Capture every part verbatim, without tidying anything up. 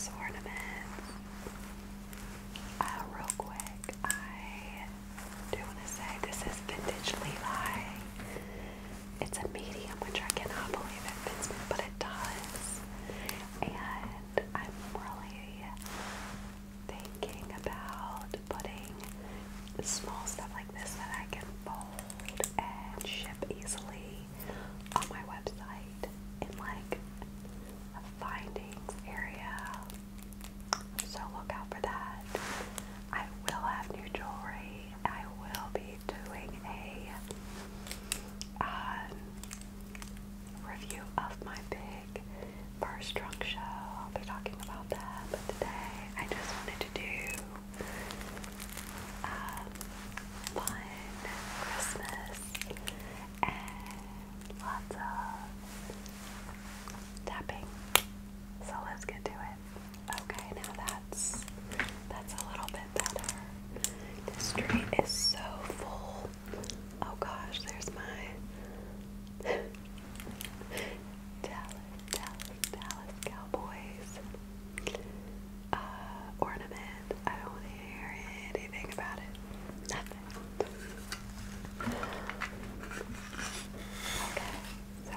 Christmas ornaments. Uh, real quick, I do want to say this is vintage Levi. It's a medium, which I cannot believe it fits me, but it does. And I'm really thinking about putting small stuff like this that I can fold and ship easily on my website in like a findings area. So look out for that. I will have new jewelry. I will be doing a um, review of my big first trunk show. I'll be talking about that. But today I just wanted to do um, fun Christmas and lots of tapping. So let's get to it. Okay, now that's that's a little bit better. This street is so full. Oh gosh, there's my Dallas, Dallas, Dallas Cowboys uh, ornament. I don't want to hear anything about it. Nothing. Okay, so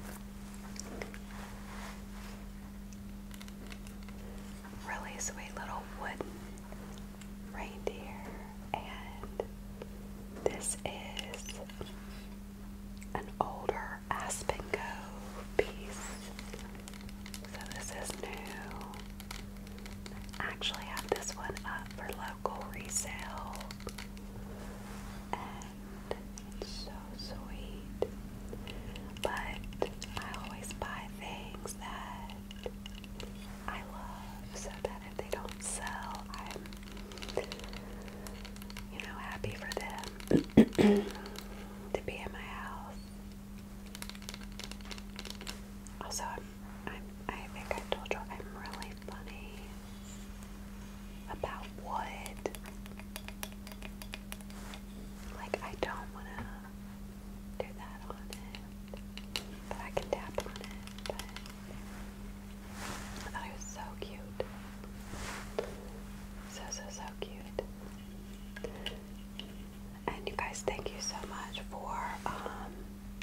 really sweet little wooden reindeer, and this is an older Aspen Cove piece. So this is new. I actually have this one up for local resale, and it's so sweet. But I always buy things that I love, so that if they don't sell, I'm, you know, happy for them to be in my house. Also, I'm, I'm, I think I told you I'm really funny about wood. Like, I don't want to do that on it, but I can tap on it. But I thought it was so cute. So, so, so cute. And you guys, thank you so much for um,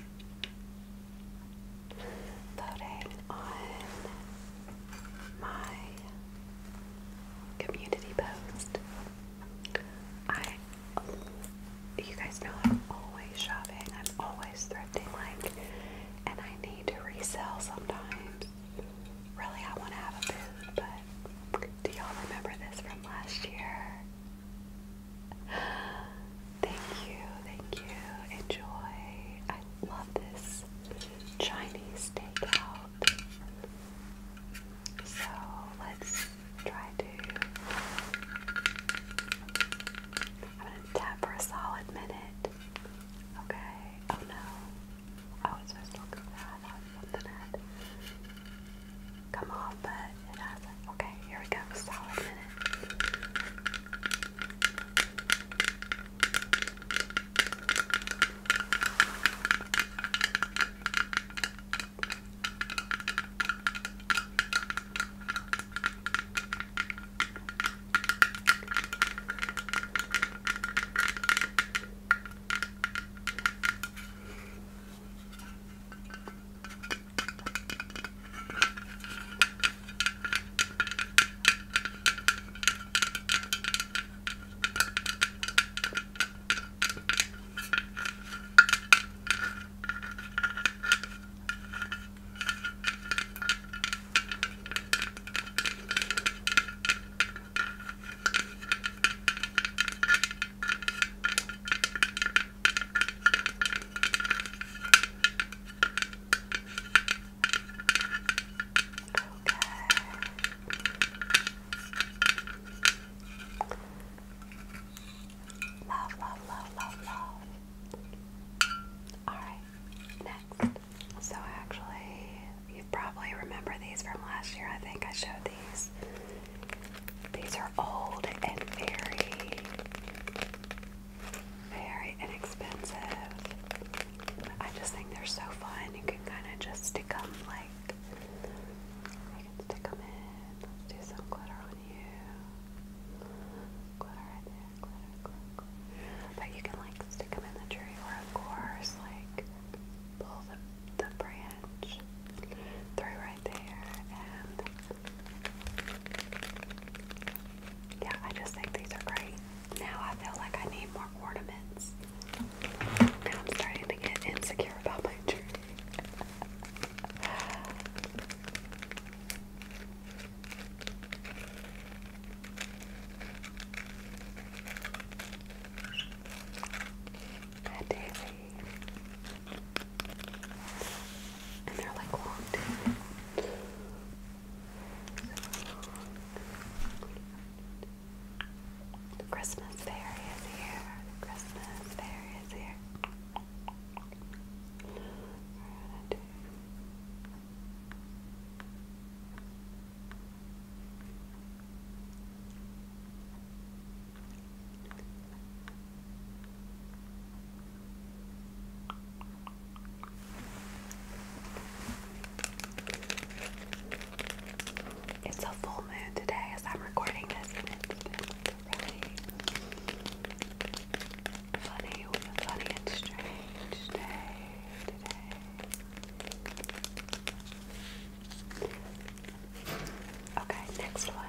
voting on my community post. I, you guys know I'm always shopping. I'm always thrifting, like, and I need to resell sometimes. Really, I want to have a booth, but do y'all remember this from last year? Thank you, thank you. Enjoy. I love this Chinese takeout. So let's try to. I'm gonna tap for a solid minute. Okay. Oh no. Oh, it's supposed to look. I thought something had come off, but it hasn't. Okay, here we go. Solid minute. Do some Christmas fairy is here. The Christmas fairy is here. We're gonna do It's a full moon today as I'm recording this, and it's been really funny, funny and strange day today. Okay, next one.